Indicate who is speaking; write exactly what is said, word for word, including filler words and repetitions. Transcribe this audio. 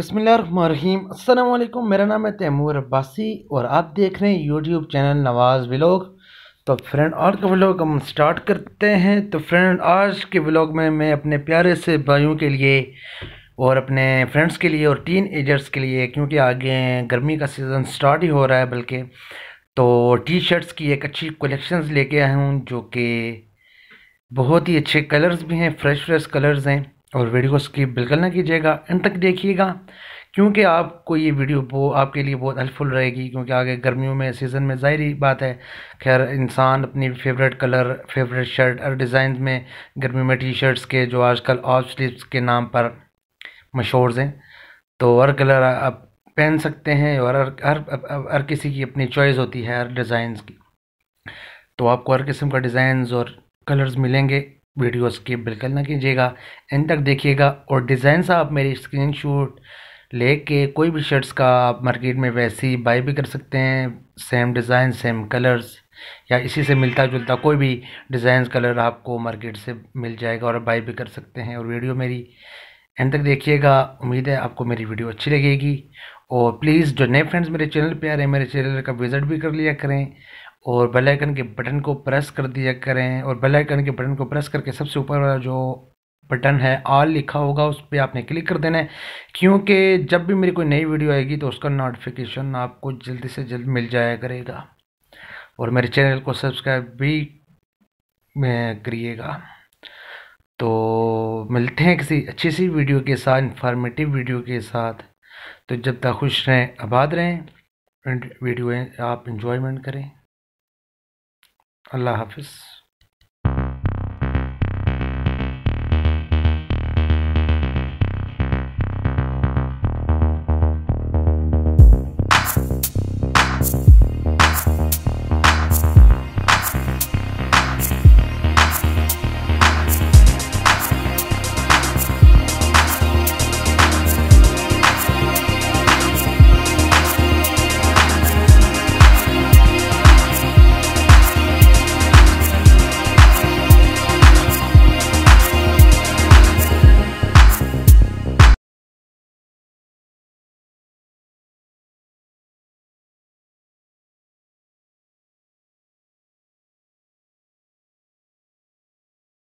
Speaker 1: बिस्मिल्लाहिर्रहमानिर्रहीम। अस्सलाम वालेकुम। मेरा नाम है तैमूर अब्बासी और आप देख रहे हैं यूट्यूब चैनल नवाज़ व्लॉग। तो फ्रेंड आज का व्लॉग हम स्टार्ट करते हैं। तो फ्रेंड आज के व्लॉग में मैं अपने प्यारे से भाइयों के लिए और अपने फ्रेंड्स के लिए और टीन एजर्स के लिए, क्योंकि आगे गर्मी का सीज़न स्टार्ट ही हो रहा है बल्कि, तो टी शर्ट्स की एक अच्छी कलेक्शंस लेके आया हूँ जो कि बहुत ही अच्छे कलर्स भी हैं, फ्रेश फ्रेश कलर्स हैं। और वीडियो को स्किप बिल्कुल ना कीजिएगा, एंड तक देखिएगा क्योंकि आपको ये वीडियो वो आपके लिए बहुत हेल्पफुल रहेगी, क्योंकि आगे गर्मियों में सीज़न में ज़ाहिर ही बात है, खैर इंसान अपनी फेवरेट कलर, फेवरेट शर्ट और डिज़ाइन में गर्मी में टी शर्ट्स के जो आजकल ऑफ स्लीव्स के नाम पर मशहूर हैं, तो हर कलर आप पहन सकते हैं और हर हर हर किसी की अपनी चॉइस होती है हर डिज़ाइन की। तो आपको हर किस्म का डिज़ाइंस और कलर्स मिलेंगे। वीडियो स्किप बिल्कुल ना कीजिएगा, एंड तक देखिएगा। और डिज़ाइंस आप मेरी स्क्रीनशॉट लेके कोई भी शर्ट्स का आप मार्केट में वैसे ही बाय भी कर सकते हैं, सेम डिज़ाइन सेम कलर्स या इसी से मिलता जुलता कोई भी डिज़ाइन कलर आपको मार्केट से मिल जाएगा और बाय भी कर सकते हैं। और वीडियो मेरी एंड तक देखिएगा, उम्मीद है आपको मेरी वीडियो अच्छी लगेगी। और प्लीज़ जो नए फ्रेंड्स मेरे चैनल पे आ रहे हैं, मेरे चैनल का विज़िट भी कर लिया करें और बेल आइकन के बटन को प्रेस कर दिया करें। और बेल आइकन के बटन को प्रेस करके सबसे ऊपर वाला जो बटन है ऑल लिखा होगा उस पर आपने क्लिक कर देना है, क्योंकि जब भी मेरी कोई नई वीडियो आएगी तो उसका नोटिफिकेशन आपको जल्दी से जल्द मिल जाया करेगा। और मेरे चैनल को सब्सक्राइब भी करिएगा। तो मिलते हैं किसी अच्छी सी वीडियो के साथ, इंफॉर्मेटिव वीडियो के साथ। तो जब तक खुश रहें, आबाद रहें, वीडियो आप इंजॉयमेंट करें। अल्लाह हाफिज़।